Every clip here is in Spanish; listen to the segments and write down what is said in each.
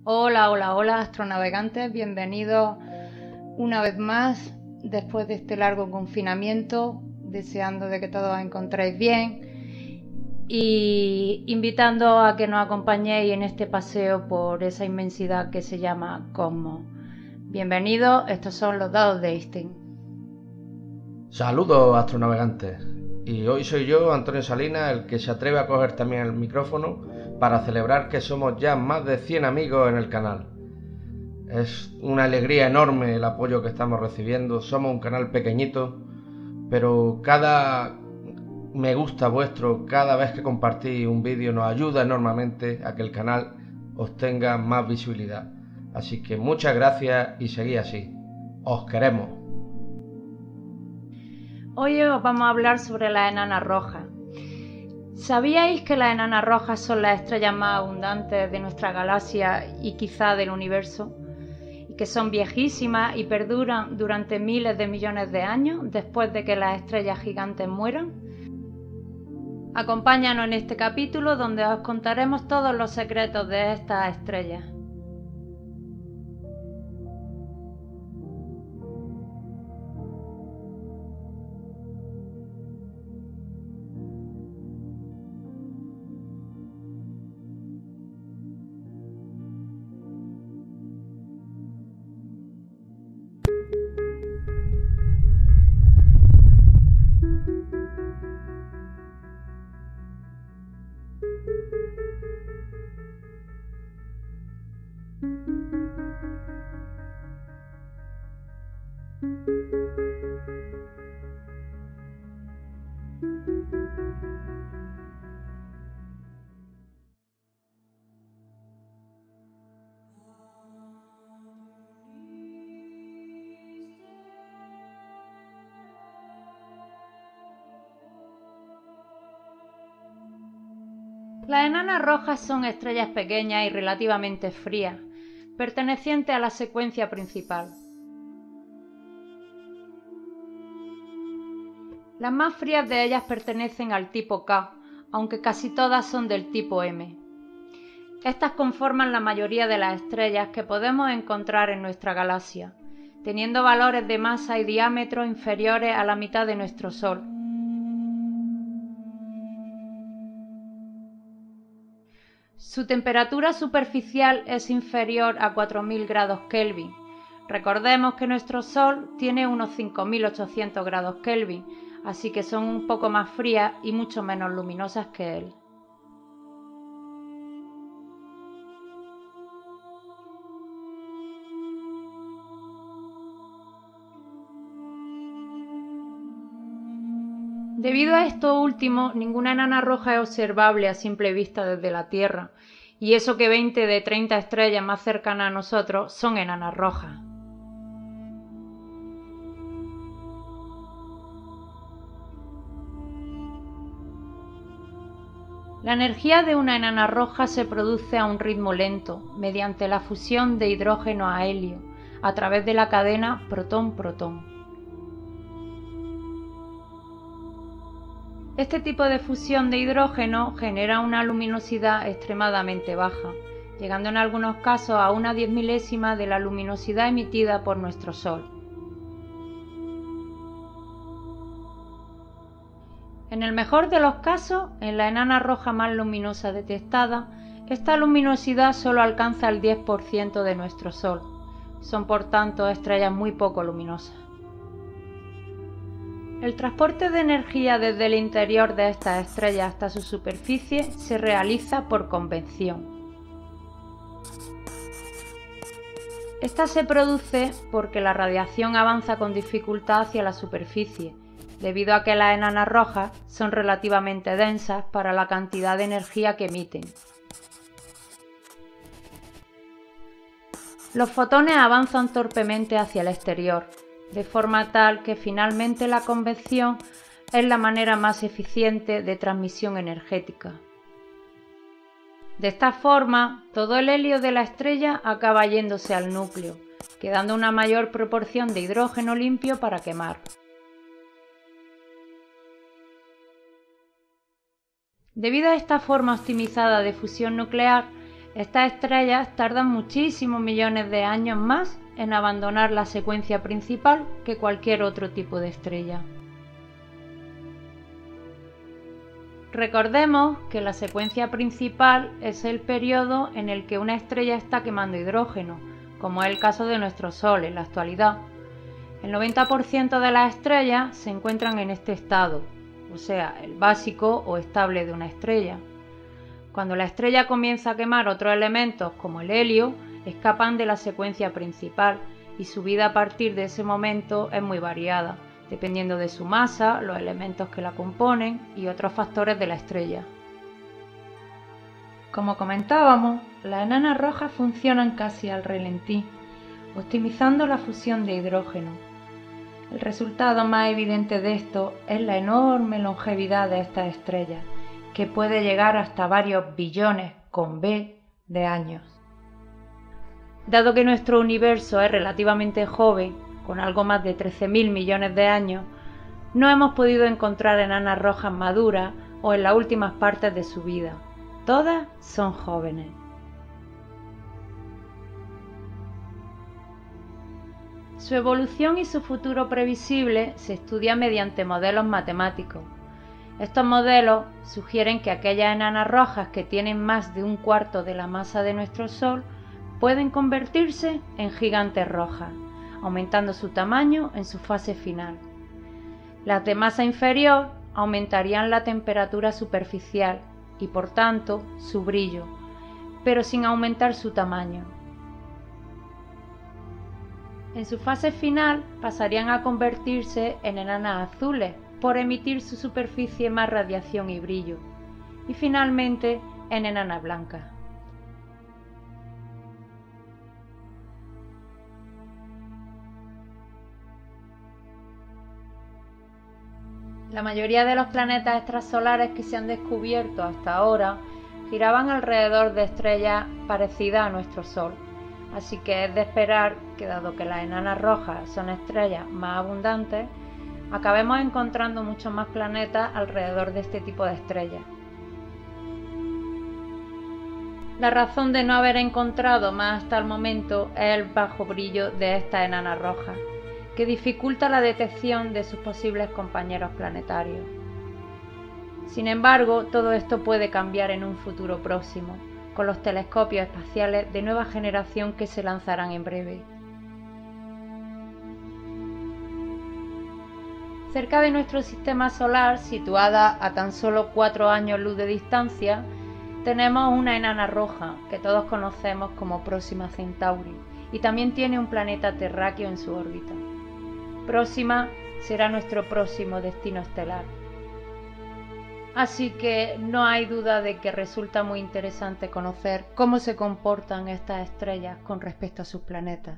Hola, hola, hola, astronavegantes, bienvenidos una vez más después de este largo confinamiento, deseando de que todos os encontréis bien y invitando a que nos acompañéis en este paseo por esa inmensidad que se llama Cosmos. Bienvenidos, estos son los dados de Einstein. Saludos, astronavegantes. Y hoy soy yo, Antonio Salinas, el que se atreve a coger también el micrófono para celebrar que somos ya más de 100 amigos en el canal. Es una alegría enorme el apoyo que estamos recibiendo. Somos un canal pequeñito, pero cada me gusta vuestro, cada vez que compartís un vídeo nos ayuda enormemente a que el canal obtenga más visibilidad. Así que muchas gracias y seguid así. Os queremos. Hoy os vamos a hablar sobre las enanas rojas. ¿Sabíais que las enanas rojas son las estrellas más abundantes de nuestra galaxia y quizá del universo? Y que son viejísimas y perduran durante miles de millones de años después de que las estrellas gigantes mueran. Acompáñanos en este capítulo donde os contaremos todos los secretos de estas estrellas. Las enanas rojas son estrellas pequeñas y relativamente frías, pertenecientes a la secuencia principal. Las más frías de ellas pertenecen al tipo K, aunque casi todas son del tipo M. Estas conforman la mayoría de las estrellas que podemos encontrar en nuestra galaxia, teniendo valores de masa y diámetro inferiores a la mitad de nuestro Sol. Su temperatura superficial es inferior a 4000 grados Kelvin. Recordemos que nuestro Sol tiene unos 5800 grados Kelvin, así que son un poco más frías y mucho menos luminosas que él. Debido a esto último, ninguna enana roja es observable a simple vista desde la Tierra, y eso que 20 de 30 estrellas más cercanas a nosotros son enanas rojas. La energía de una enana roja se produce a un ritmo lento, mediante la fusión de hidrógeno a helio, a través de la cadena protón-protón. Este tipo de fusión de hidrógeno genera una luminosidad extremadamente baja, llegando en algunos casos a una 10 milésima de la luminosidad emitida por nuestro Sol. En el mejor de los casos, en la enana roja más luminosa detectada, esta luminosidad solo alcanza el 10% de nuestro Sol. Son por tanto estrellas muy poco luminosas. El transporte de energía desde el interior de estas estrellas hasta su superficie se realiza por convección. Esta se produce porque la radiación avanza con dificultad hacia la superficie, debido a que las enanas rojas son relativamente densas para la cantidad de energía que emiten. Los fotones avanzan torpemente hacia el exterior, de forma tal que finalmente la convección es la manera más eficiente de transmisión energética. De esta forma, todo el helio de la estrella acaba yéndose al núcleo, quedando una mayor proporción de hidrógeno limpio para quemar. Debido a esta forma optimizada de fusión nuclear, Estas estrellas tardan muchísimos millones de años más en abandonar la secuencia principal que cualquier otro tipo de estrella. Recordemos que la secuencia principal es el periodo en el que una estrella está quemando hidrógeno, como es el caso de nuestro Sol en la actualidad. El 90% de las estrellas se encuentran en este estado, o sea, el básico o estable de una estrella. Cuando la estrella comienza a quemar otros elementos como el helio, escapan de la secuencia principal y su vida a partir de ese momento es muy variada, dependiendo de su masa, los elementos que la componen y otros factores de la estrella. Como comentábamos, las enanas rojas funcionan casi al ralentí, optimizando la fusión de hidrógeno. El resultado más evidente de esto es la enorme longevidad de estas estrellas, que puede llegar hasta varios billones con B de años. Dado que nuestro universo es relativamente joven, con algo más de 13.000 millones de años, no hemos podido encontrar enanas rojas maduras o en las últimas partes de su vida. Todas son jóvenes. Su evolución y su futuro previsible se estudia mediante modelos matemáticos. Estos modelos sugieren que aquellas enanas rojas que tienen más de un cuarto de la masa de nuestro Sol pueden convertirse en gigantes rojas, aumentando su tamaño en su fase final. Las de masa inferior aumentarían la temperatura superficial y por tanto su brillo, pero sin aumentar su tamaño. En su fase final pasarían a convertirse en enanas azules por emitir su superficie más radiación y brillo, y finalmente en enanas blancas. La mayoría de los planetas extrasolares que se han descubierto hasta ahora giraban alrededor de estrellas parecidas a nuestro Sol, así que es de esperar que, dado que las enanas rojas son estrellas más abundantes, acabemos encontrando muchos más planetas alrededor de este tipo de estrellas. La razón de no haber encontrado más hasta el momento es el bajo brillo de estas enanas rojas, que dificulta la detección de sus posibles compañeros planetarios. Sin embargo, todo esto puede cambiar en un futuro próximo, con los telescopios espaciales de nueva generación que se lanzarán en breve. Cerca de nuestro sistema solar, situada a tan solo 4 años luz de distancia, tenemos una enana roja que todos conocemos como Próxima Centauri y también tiene un planeta terráqueo en su órbita. Próxima será nuestro próximo destino estelar. Así que no hay duda de que resulta muy interesante conocer cómo se comportan estas estrellas con respecto a sus planetas.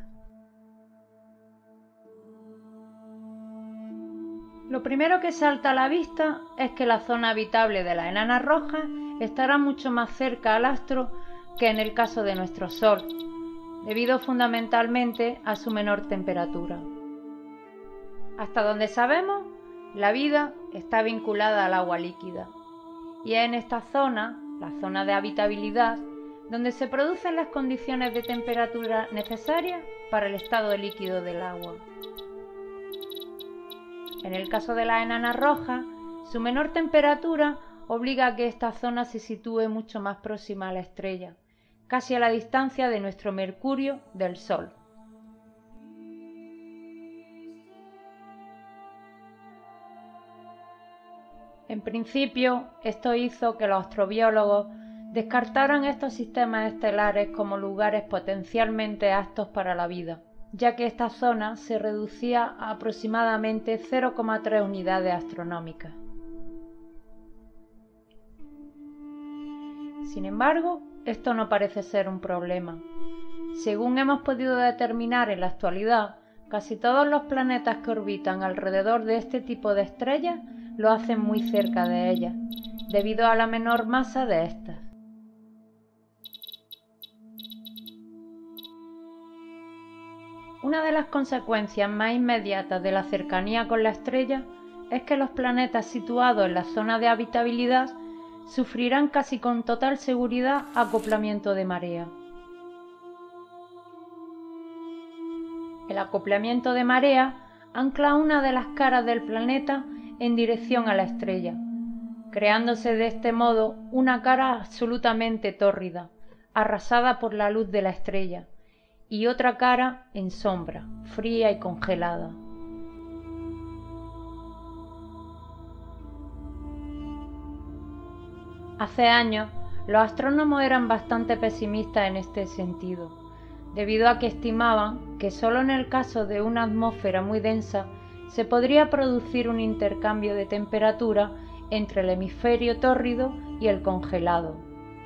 Lo primero que salta a la vista es que la zona habitable de la enana roja estará mucho más cerca al astro que en el caso de nuestro Sol, debido fundamentalmente a su menor temperatura. Hasta donde sabemos, la vida está vinculada al agua líquida, y es en esta zona, la zona de habitabilidad, donde se producen las condiciones de temperatura necesarias para el estado líquido del agua. En el caso de la enana roja, su menor temperatura obliga a que esta zona se sitúe mucho más próxima a la estrella, casi a la distancia de nuestro Mercurio del Sol. En principio, esto hizo que los astrobiólogos descartaran estos sistemas estelares como lugares potencialmente aptos para la vida, ya que esta zona se reducía a aproximadamente 0,3 unidades astronómicas. Sin embargo, esto no parece ser un problema. Según hemos podido determinar en la actualidad, casi todos los planetas que orbitan alrededor de este tipo de estrellas lo hacen muy cerca de ellas, debido a la menor masa de estas. Una de las consecuencias más inmediatas de la cercanía con la estrella es que los planetas situados en la zona de habitabilidad sufrirán casi con total seguridad acoplamiento de marea. El acoplamiento de marea ancla una de las caras del planeta en dirección a la estrella, creándose de este modo una cara absolutamente tórrida, arrasada por la luz de la estrella, y otra cara en sombra, fría y congelada. Hace años, los astrónomos eran bastante pesimistas en este sentido, debido a que estimaban que solo en el caso de una atmósfera muy densa se podría producir un intercambio de temperatura entre el hemisferio tórrido y el congelado.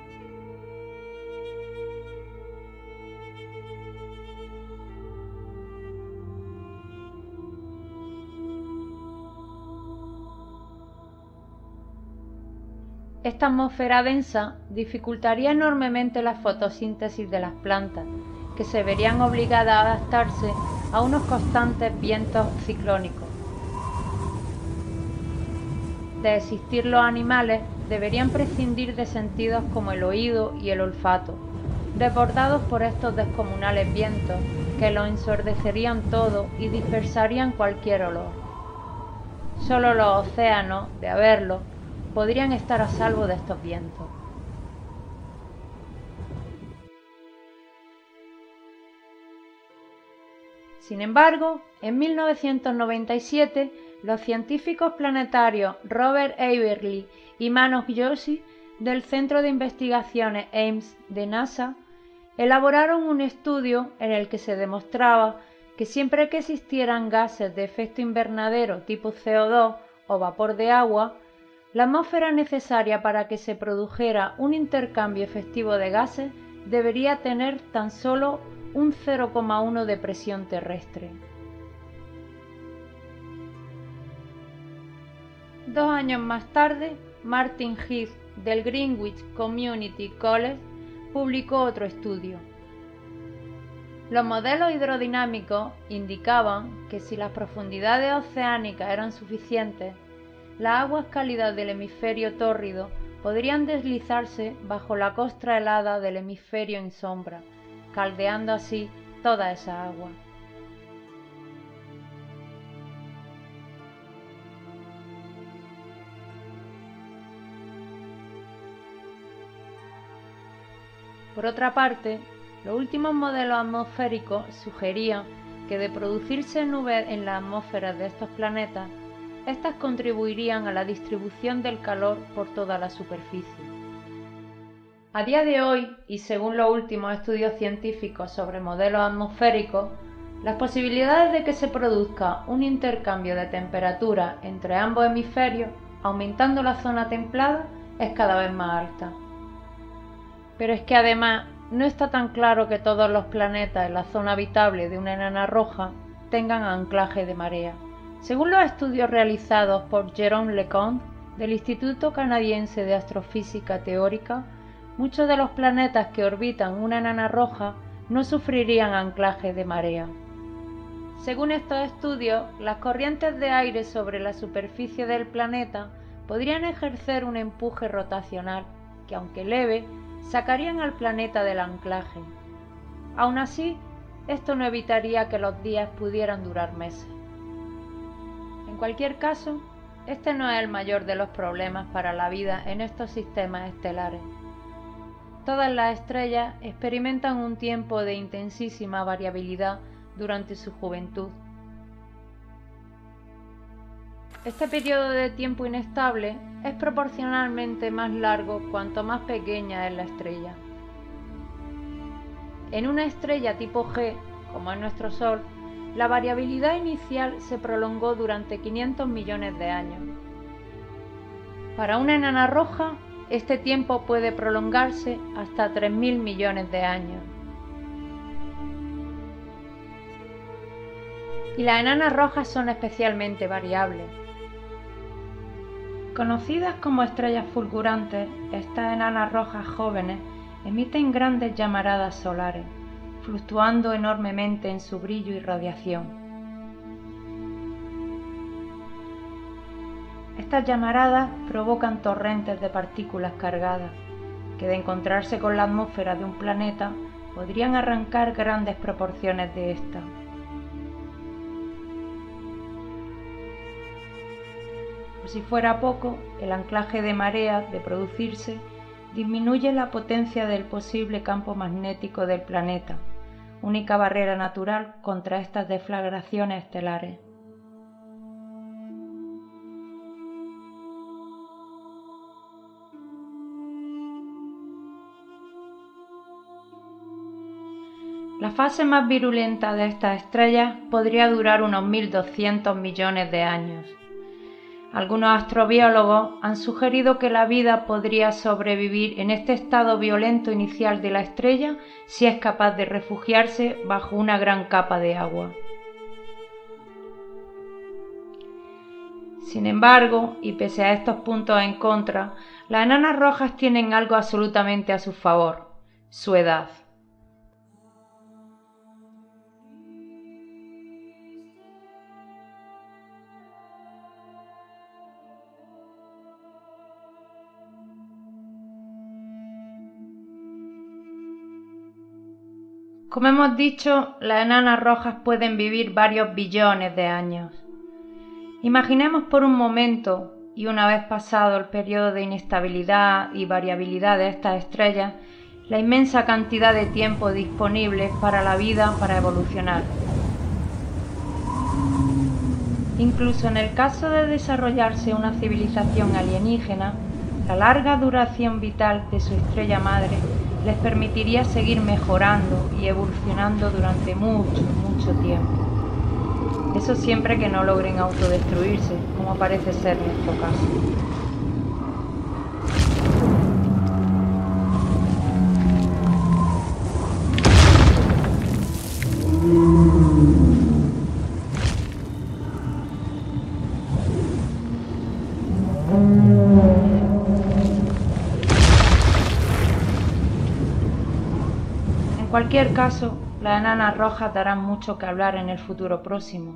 Esta atmósfera densa dificultaría enormemente la fotosíntesis de las plantas, que se verían obligadas a adaptarse a unos constantes vientos ciclónicos. De existir los animales, deberían prescindir de sentidos como el oído y el olfato, desbordados por estos descomunales vientos que los ensordecerían todo y dispersarían cualquier olor. Solo los océanos, de haberlo, podrían estar a salvo de estos vientos. Sin embargo, en 1997, los científicos planetarios Robert Eberly y Manoj Joshi del Centro de Investigaciones Ames de NASA elaboraron un estudio en el que se demostraba que siempre que existieran gases de efecto invernadero tipo CO2 o vapor de agua, la atmósfera necesaria para que se produjera un intercambio efectivo de gases debería tener tan solo un 0,1 de presión terrestre. 2 años más tarde, Martin Heath del Greenwich Community College publicó otro estudio. Los modelos hidrodinámicos indicaban que si las profundidades oceánicas eran suficientes, las aguas cálidas del hemisferio tórrido podrían deslizarse bajo la costra helada del hemisferio en sombra, caldeando así toda esa agua. Por otra parte, los últimos modelos atmosféricos sugerían que de producirse nubes en las atmósferas de estos planetas, estas contribuirían a la distribución del calor por toda la superficie. A día de hoy, y según los últimos estudios científicos sobre modelos atmosféricos, las posibilidades de que se produzca un intercambio de temperatura entre ambos hemisferios, aumentando la zona templada, es cada vez más alta. Pero es que además no está tan claro que todos los planetas en la zona habitable de una enana roja tengan anclaje de marea. Según los estudios realizados por Jérôme Leconte del Instituto Canadiense de Astrofísica Teórica, muchos de los planetas que orbitan una enana roja no sufrirían anclaje de marea. Según estos estudios, las corrientes de aire sobre la superficie del planeta podrían ejercer un empuje rotacional que, aunque leve, sacarían al planeta del anclaje. Aún así, esto no evitaría que los días pudieran durar meses. En cualquier caso, este no es el mayor de los problemas para la vida en estos sistemas estelares. Todas las estrellas experimentan un tiempo de intensísima variabilidad durante su juventud. Este periodo de tiempo inestable es proporcionalmente más largo cuanto más pequeña es la estrella. En una estrella tipo G, como es nuestro Sol, la variabilidad inicial se prolongó durante 500 millones de años. Para una enana roja, este tiempo puede prolongarse hasta 3.000 millones de años. Y las enanas rojas son especialmente variables. Conocidas como estrellas fulgurantes, estas enanas rojas jóvenes emiten grandes llamaradas solares, fluctuando enormemente en su brillo y radiación. estas llamaradas provocan torrentes de partículas cargadas, que de encontrarse con la atmósfera de un planeta podrían arrancar grandes proporciones de ésta. Por si fuera poco, el anclaje de marea, de producirse, disminuye la potencia del posible campo magnético del planeta, única barrera natural contra estas deflagraciones estelares. La fase más virulenta de estas estrellas podría durar unos 1.200 millones de años. Algunos astrobiólogos han sugerido que la vida podría sobrevivir en este estado violento inicial de la estrella si es capaz de refugiarse bajo una gran capa de agua. Sin embargo, y pese a estos puntos en contra, las enanas rojas tienen algo absolutamente a su favor: su edad. Como hemos dicho, las enanas rojas pueden vivir varios billones de años. Imaginemos por un momento, y una vez pasado el periodo de inestabilidad y variabilidad de estas estrellas, la inmensa cantidad de tiempo disponible para la vida para evolucionar. Incluso en el caso de desarrollarse una civilización alienígena, la larga duración vital de su estrella madre les permitiría seguir mejorando y evolucionando durante mucho tiempo. Eso siempre que no logren autodestruirse, como parece ser nuestro caso. En cualquier caso, las enanas rojas darán mucho que hablar en el futuro próximo.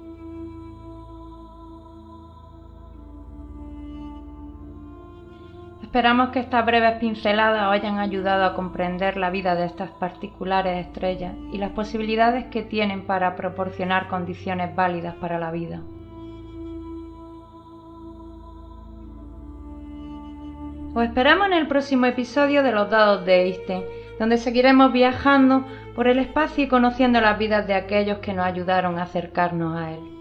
Esperamos que estas breves pinceladas os hayan ayudado a comprender la vida de estas particulares estrellas y las posibilidades que tienen para proporcionar condiciones válidas para la vida. Os esperamos en el próximo episodio de Los Dados de Einstein, donde seguiremos viajando por el espacio y conociendo las vidas de aquellos que nos ayudaron a acercarnos a él.